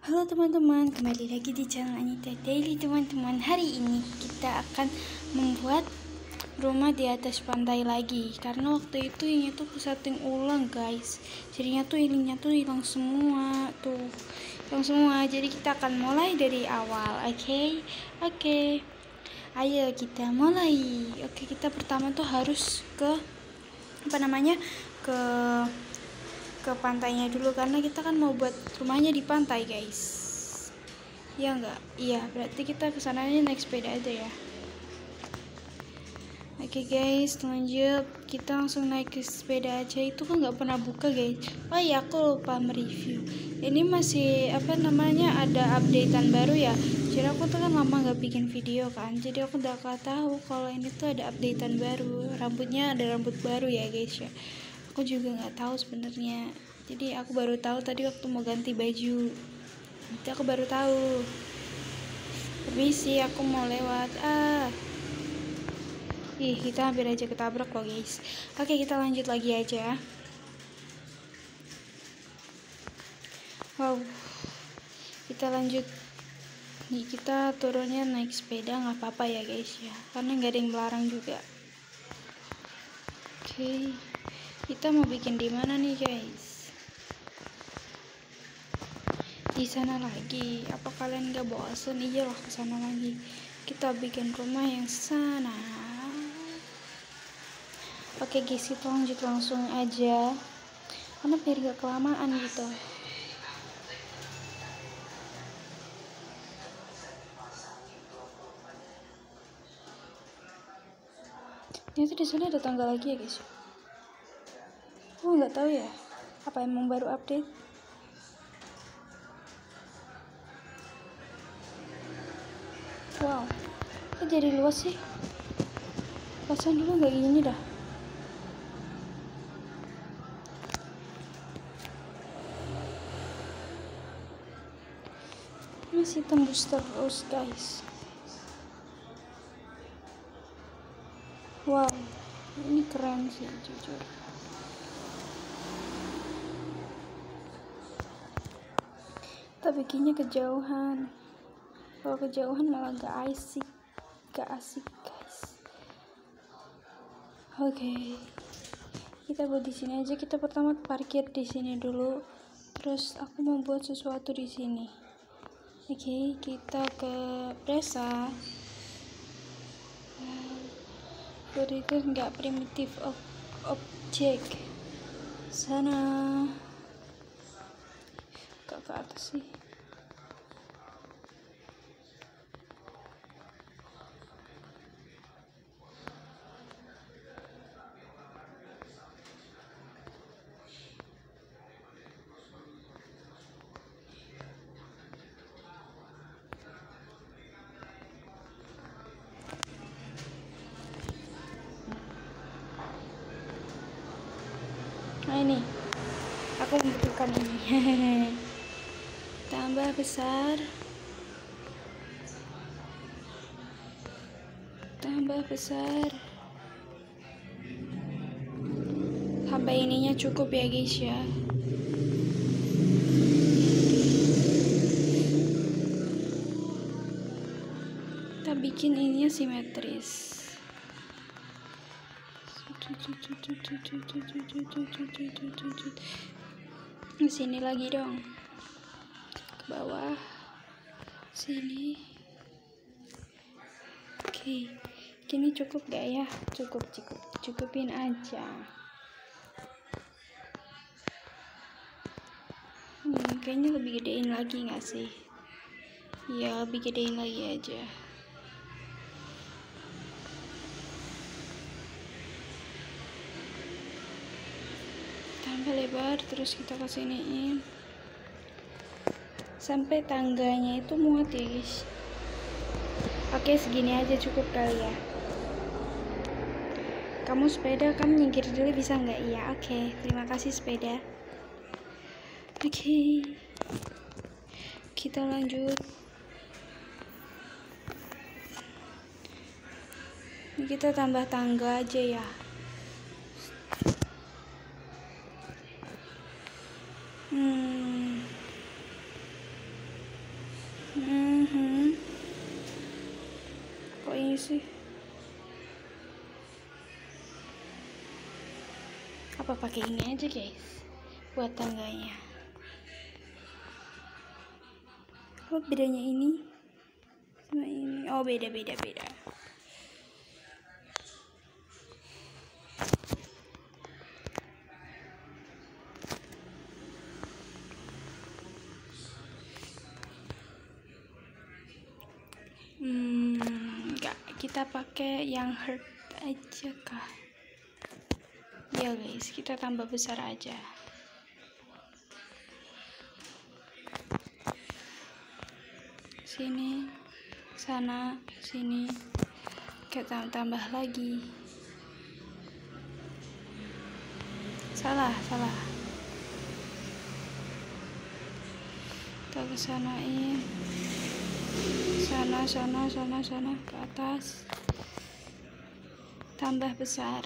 Halo teman-teman, kembali lagi di channel Anita Daily teman-teman. Hari ini kita akan membuat rumah di atas pantai lagi, karena waktu itu ini tuh setting ulang guys, jadinya tuh ininya tuh hilang semua tuh, hilang semua. Jadi kita akan mulai dari awal. Oke, ayo kita mulai. Oke, kita pertama tuh harus ke ke pantainya dulu, karena kita kan mau buat rumahnya di pantai guys, ya enggak? Iya, berarti kita kesananya naik sepeda aja ya. Oke guys, lanjut, kita langsung naik ke sepeda aja. Itu kan nggak pernah buka guys. Oh iya, aku lupa mereview, ini masih ada updatean baru ya. Jadi aku tuh kan lama nggak bikin video kan, jadi aku udah gak tahu kalau ini tuh ada updatean baru. Rambutnya ada rambut baru ya guys ya. Aku juga nggak tahu sebenarnya, jadi aku baru tahu tadi waktu mau ganti baju. Nanti aku baru tahu. Permisi, aku mau lewat. Kita hampir aja ketabrak loh guys. Oke, kita lanjut lagi aja. Wow, kita lanjut nih. Kita turunnya naik sepeda nggak apa-apa ya guys ya, karena nggak ada yang melarang juga. Oke, kita mau bikin di mana nih guys? Di sana lagi? Apa kalian nggak bosan? Iyalah, ke sana lagi. Kita bikin rumah yang sana. Oke guys, kita lanjut langsung aja, karena biar gak kelamaan gitu. Ternyata di sana ada tangga lagi ya guys. Oh, nggak tahu ya, apa emang baru update? Wow, kok jadi luas sih? Pasan dulu nggak gini dah. Masih tembus terus guys. Wow, ini keren sih jujur. Kita bikinnya kejauhan. Kalau kejauhan malah gak asik guys. Oke, kita buat di sini aja. Kita pertama parkir di sini dulu. Terus aku mau buat sesuatu di sini. Oke, kita ke desa. Itu nggak primitif objek. Sana. Ke atas sih. Nah ini, aku membutuhkan ini. Tambah besar, sampai ininya cukup ya guys ya. Kita bikin ininya simetris. Sini lagi dong, ke bawah sini. Oke, gini cukup gak ya? Cukupin aja. Kayaknya lebih gedein lagi nggak sih? Ya, lebih gedein lagi aja. Tambah lebar, terus kita kesiniin sampai tangganya itu muat ya guys. Oke, segini aja cukup kali ya. Kamu sepeda, kamu nyingkir dulu bisa nggak? Iya, oke, terima kasih sepeda. Oke, kita lanjut. Ini kita tambah tangga aja ya. ini sih? Apa pakai ini aja guys buat tangganya? Apa bedanya ini sama ini? Oh beda. Enggak, kita pakai yang heart aja kah? Ya guys, kita tambah besar aja. Sini, sana, sini. Kita tambah lagi. Salah. Kita kesanain. Sana ke atas. Tambah besar.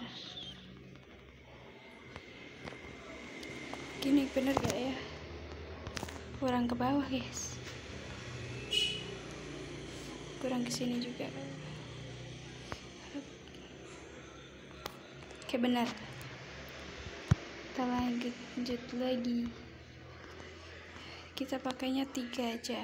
Gini bener gak ya? Kurang ke bawah guys. Kurang ke sini juga. Oke benar. Kita lanjut lagi. Kita pakainya 3 aja.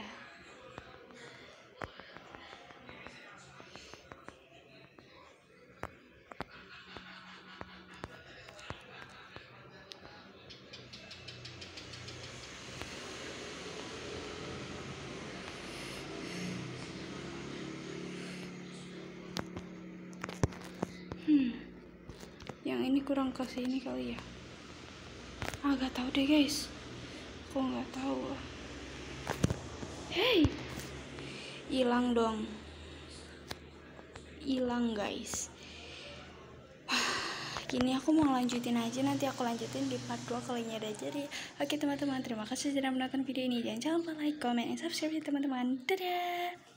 Yang ini kurang ke sini kali ya. Gak tahu deh guys. Aku nggak tahu. Hey, hilang dong. Hilang guys. Gini aku mau lanjutin aja, nanti aku lanjutin di part 2 kalau ini ada jadi. Oke teman-teman, terima kasih sudah menonton video ini. Jangan lupa like, comment, and subscribe ya teman-teman. Dadah.